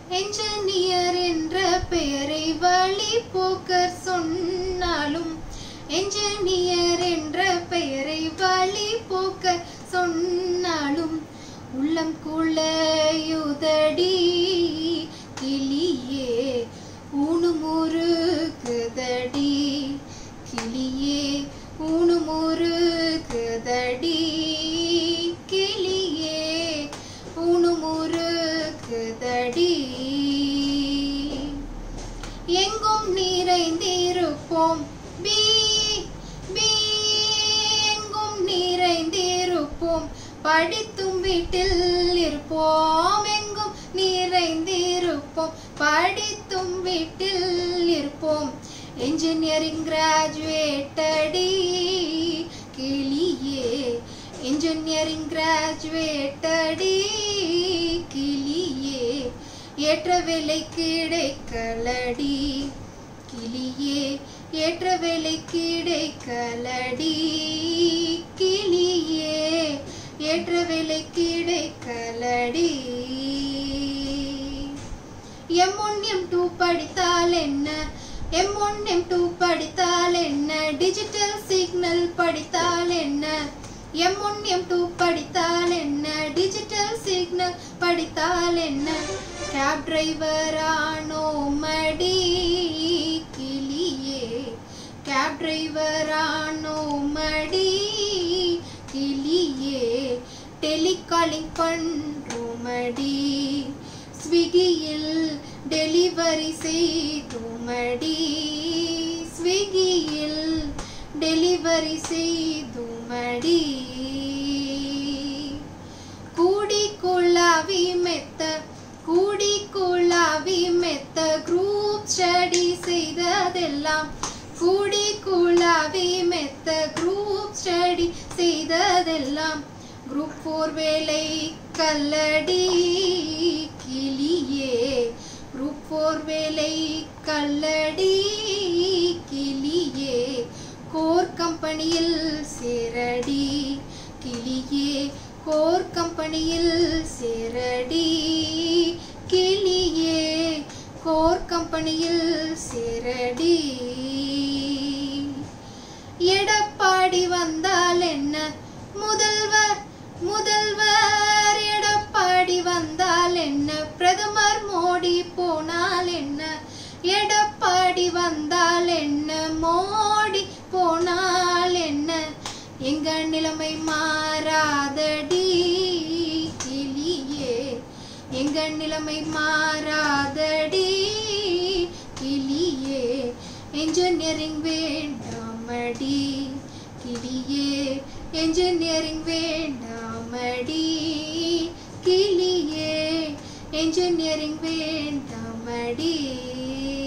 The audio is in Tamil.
என்ஜினியர் என்ற பெயரை வழிபோக்கர் சொன்னாலும் என்ஜினியர் என்ற பெயரை வழிபோக்கர் சொன்னாலும் உள்ளம் குழையுதடி கிளியே ஊனுமுருகுதடி கிளியே ஊனுமுருகுதடி கிளியே ஊனுமுருகுதடி எங்கும் நிறைந்திருப்போம் பீ பீ எங்கும் நிறைந்திருப்போம் படித்தும் வீட்டில் இருப்போம் எங்கும் நிறைந்திருப்போம் படித்தும் வீட்டில் இருப்போம் என்ஜினியரிங் கிராஜுவேட்டடி கிளியே என்ஜினியரிங் கிராஜுவேட்டடி கிளியே ஏற்ற வேலை கிடைக்கலடி கிளியே ஏற்ற வேலை கிடைக்கலடி கிளியே ஏற்ற வேலை கிடைக்கலடி M1 M2 படித்தால் என்ன M1 M2 படித்தால் என்ன டிஜிட்டல் சிக்னல் படித்தால் என்ன M1 M2 படித்தால் என்ன டிஜிட்டல் சிக்னல் படித்தால் என்ன கேப் டிரைவர் ஆனோமடி கிளியே கேப் டிரைவர் ஆனோமடி கிளியே டெலிகாலிங் பண்றோமடி ஸ்விக்கியில் டெலிவரி செய்தோமடி ஸ்விக்கியில் டெலிவரி செய்தோமடி கூடி குழாவி மெத்த குரூப் ஸ்டடி செய்ததெல்லாம் கூடி குழாவி மெத்த குரூப் ஸ்டடி செய்ததெல்லாம் குரூப் 4 வேலை கல்லடி கிளியே குரூப் 4 வேலை கல்லடி கிளியே கோர் கம்பெனியில் சேரடி கிளியே கோர் கம்பெனியில் சேரடி கிளியே கோர் கம்பெனியில் சேரடி எடப்பாடி வந்தால் என்ன முதல்வர் எடப்பாடி வந்தால் என்ன பிரதமர் மோடி போனால் என்ன எடப்பாடி வந்தால் என்ன மோடி போனால் என்ன எங்க நிலைமை மாறாதடி கிளியே எங்க நிலைமை மாறாதடி கிளியே என்ஜினியரிங் வேண்டாமடி கிளியே என்ஜினியரிங் வேண்டாமடி கிளியே என்ஜினியரிங் வேண்டாமடி